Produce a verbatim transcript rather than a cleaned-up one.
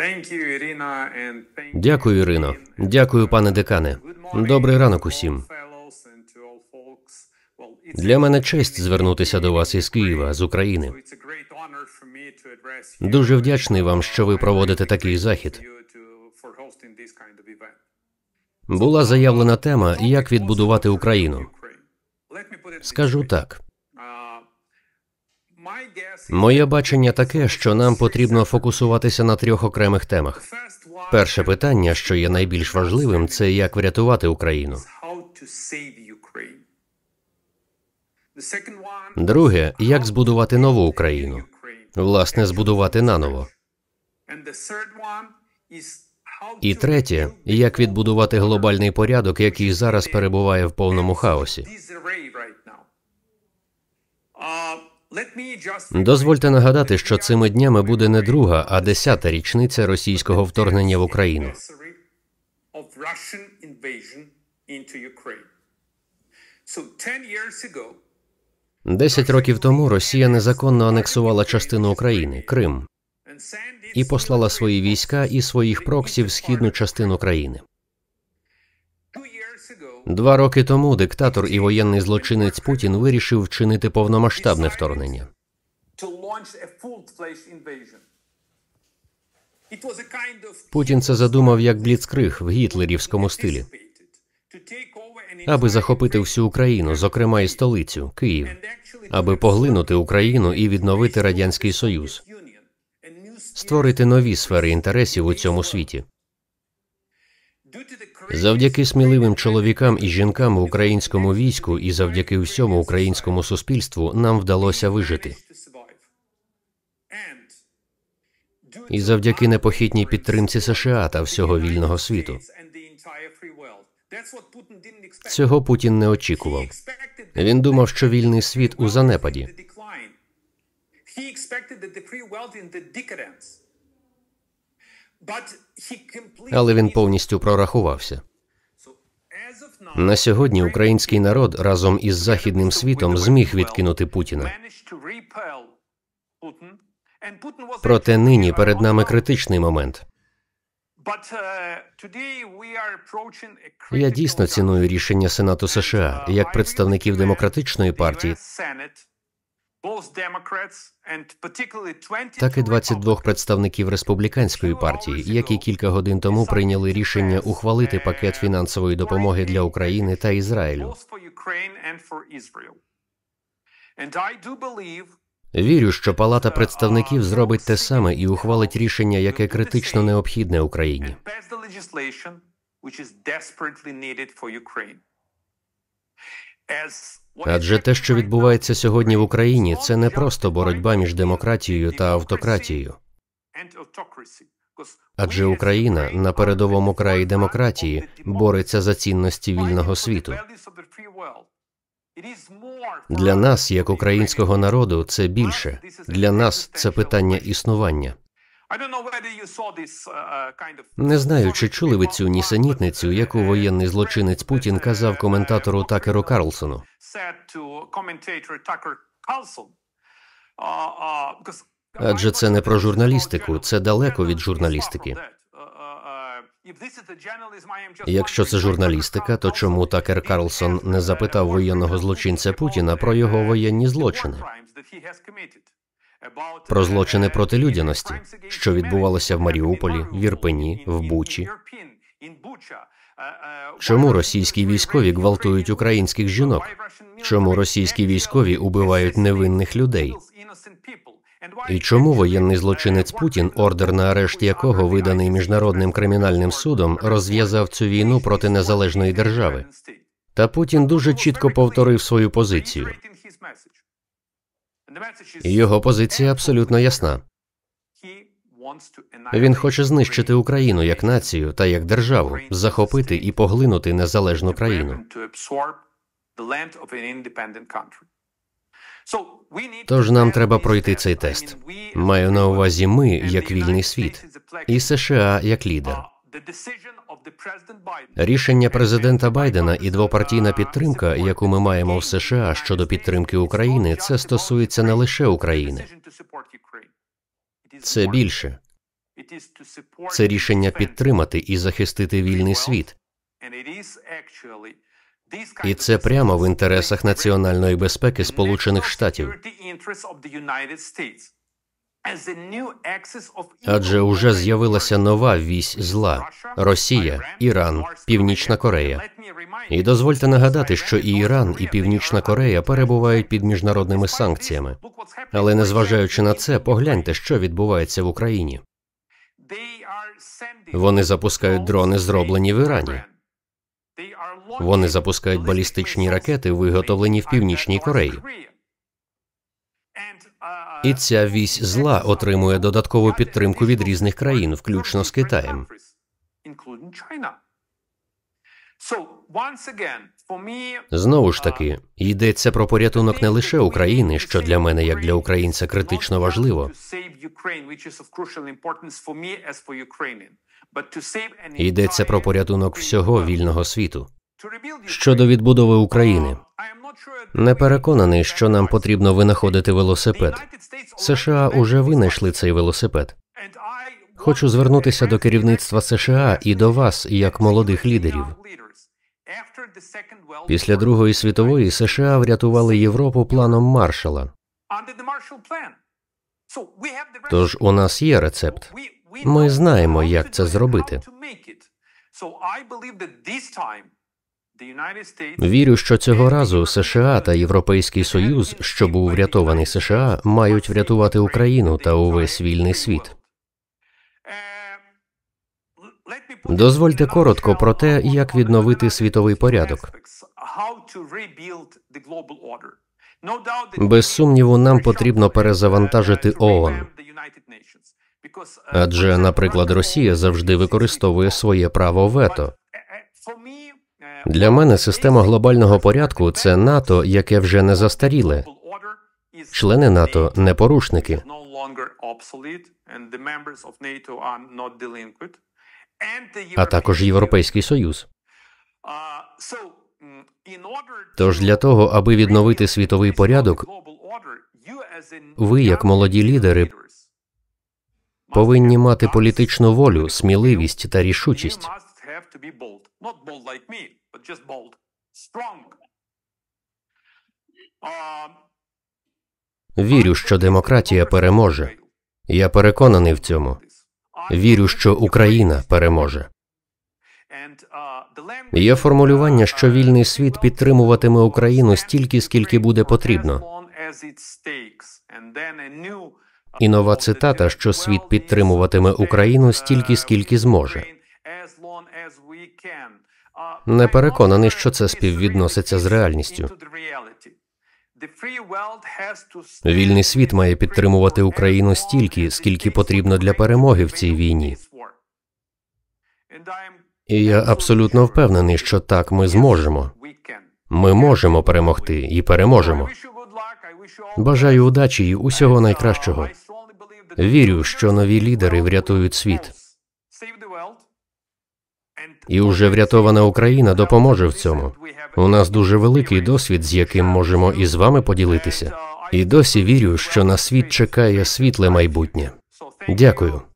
Дякую, Ірино. Дякую, пане декане. Добрий ранок усім. Для мене честь звернутися до вас із Києва, з України. Дуже вдячний вам, що ви проводите такий захід. Була заявлена тема «Як відбудувати Україну». Скажу так. Моє бачення таке, що нам потрібно фокусуватися на трьох окремих темах. Перше питання, що є найбільш важливим, це як врятувати Україну. Друге, як збудувати нову Україну. Власне, збудувати наново. І третє, як відбудувати глобальний порядок, який зараз перебуває в повному хаосі. Дозвольте нагадати, що цими днями буде не друга, а десята річниця російського вторгнення в Україну. Десять років тому Росія незаконно анексувала частину України – Крим, і послала свої війська і своїх проксів в східну частину країни. Два роки тому диктатор і воєнний злочинець Путін вирішив вчинити повномасштабне вторгнення. Путін це задумав як бліцкриг в гітлерівському стилі, аби захопити всю Україну, зокрема і столицю – Київ, аби поглинути Україну і відновити Радянський Союз, створити нові сфери інтересів у цьому світі. Завдяки сміливим чоловікам і жінкам в українському війську і завдяки всьому українському суспільству нам вдалося вижити. І завдяки непохитній підтримці США та всього вільного світу. Цього Путін не очікував. Він думав, що вільний світ у занепаді. Але він повністю прорахувався. На сьогодні український народ разом із західним світом зміг відкинути Путіна. Проте нині перед нами критичний момент. Я дійсно ціную рішення Сенату США як представників Демократичної партії, так і двадцять двох представників Республіканської партії, які кілька годин тому прийняли рішення ухвалити пакет фінансової допомоги для України та Ізраїлю. Вірю, що Палата представників зробить те саме і ухвалить рішення, яке критично необхідне Україні. Адже те, що відбувається сьогодні в Україні, це не просто боротьба між демократією та автократією. Адже Україна на передовому краї демократії бореться за цінності вільного світу. Для нас, як українського народу, це більше. Для нас це питання існування. Не знаю, чи чули ви цю нісенітницю, яку воєнний злочинець Путін казав коментатору Такеру Карлсону. Адже це не про журналістику, це далеко від журналістики. Якщо це журналістика, то чому Такер Карлсон не запитав воєнного злочинця Путіна про його воєнні злочини? Про злочини проти людяності, що відбувалося в Маріуполі, в Ірпені, в Бучі. Чому російські військові гвалтують українських жінок? Чому російські військові убивають невинних людей? І чому воєнний злочинець Путін, ордер на арешт якого виданий Міжнародним кримінальним судом, розв'язав цю війну проти незалежної держави? Та Путін дуже чітко повторив свою позицію. Його позиція абсолютно ясна. Він хоче знищити Україну як націю та як державу, захопити і поглинути незалежну країну. Тож нам треба пройти цей тест. Маю на увазі ми, як вільний світ, і США як лідер. Рішення президента Байдена і двопартійна підтримка, яку ми маємо в США щодо підтримки України, це стосується не лише України. Це більше. Це рішення підтримати і захистити вільний світ. І це прямо в інтересах національної безпеки Сполучених Штатів. Адже уже з'явилася нова вісь зла – Росія, Іран, Північна Корея. І дозвольте нагадати, що і Іран, і Північна Корея перебувають під міжнародними санкціями. Але незважаючи на це, погляньте, що відбувається в Україні. Вони запускають дрони, зроблені в Ірані. Вони запускають балістичні ракети, виготовлені в Північній Кореї. І ця вісь зла отримує додаткову підтримку від різних країн, включно з Китаєм. Знову ж таки, йдеться про порятунок не лише України, що для мене, як для українця, критично важливо. Йдеться про порятунок всього вільного світу. Щодо відбудови України, не переконаний, що нам потрібно винаходити велосипед. США уже винайшли цей велосипед. Хочу звернутися до керівництва США і до вас, як молодих лідерів. Після Другої світової США врятували Європу планом Маршалла. Тож у нас є рецепт. Ми знаємо, як це зробити. Вірю, що цього разу США та Європейський Союз, що був врятований США, мають врятувати Україну та увесь вільний світ. Дозвольте коротко про те, як відновити світовий порядок. Без сумніву, нам потрібно перезавантажити ООН. Адже, наприклад, Росія завжди використовує своє право вето. Для мене система глобального порядку – це НАТО, яке вже не застаріле. Члени НАТО – не порушники. А також Європейський Союз. Тож для того, аби відновити світовий порядок, ви, як молоді лідери, повинні мати політичну волю, сміливість та рішучість. Вірю, що демократія переможе. Я переконаний в цьому. Вірю, що Україна переможе. Є формулювання, що вільний світ підтримуватиме Україну стільки, скільки буде потрібно. І нова цитата, що світ підтримуватиме Україну стільки, скільки зможе. Не переконаний, що це співвідноситься з реальністю. Вільний світ має підтримувати Україну стільки, скільки потрібно для перемоги в цій війні. І я абсолютно впевнений, що так ми зможемо. Ми можемо перемогти і переможемо. Бажаю удачі і усього найкращого. Вірю, що нові лідери врятують світ. І уже врятована Україна допоможе в цьому. У нас дуже великий досвід, з яким можемо і з вами поділитися. І досі вірю, що на світ чекає світле майбутнє. Дякую.